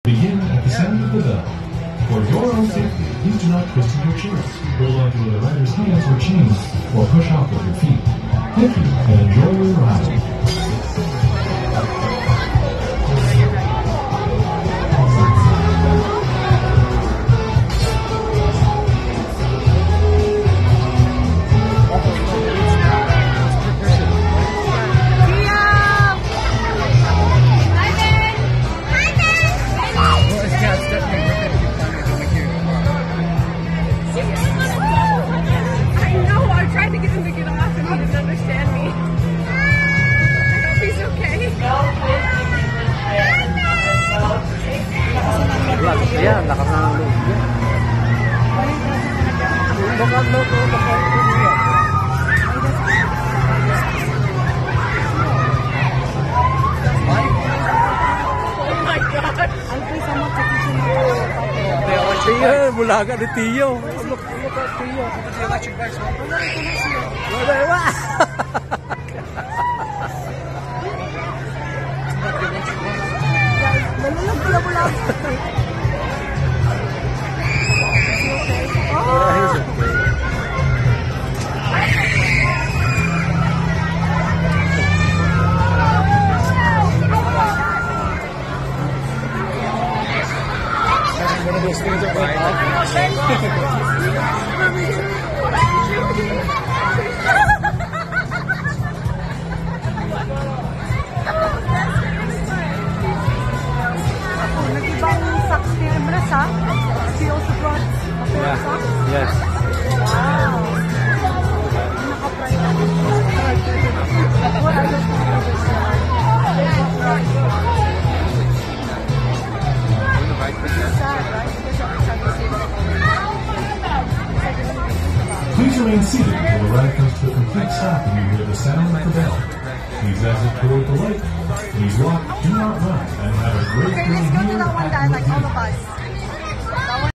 Begin at the sound of the bell. For your own safety, please do not twist your chairs, hold on to the rider's hands or chains, or push off with your feet. Thank you, and enjoy your ride. Yan, lakas na ng loob yan. Bakit loob ko, bakit loob yan? Oh my God! Ang pisa mo sa kitchen mo. Tiyo, bulaga ni Tiyo. Look at Tiyo. Electric bikes, mo. Wala. Nalulog pala bulag. One of those things that went off. Nag-ibang socks ni Emres, ha? She also brought a pair of socks? Yes. Wow! Naka-pride ako. What are those Please remain seated until the ride comes to a complete stop and you hear the sound of the bell. Please exit toward the light. Please walk, do not run, and have a great day here at Lagoon.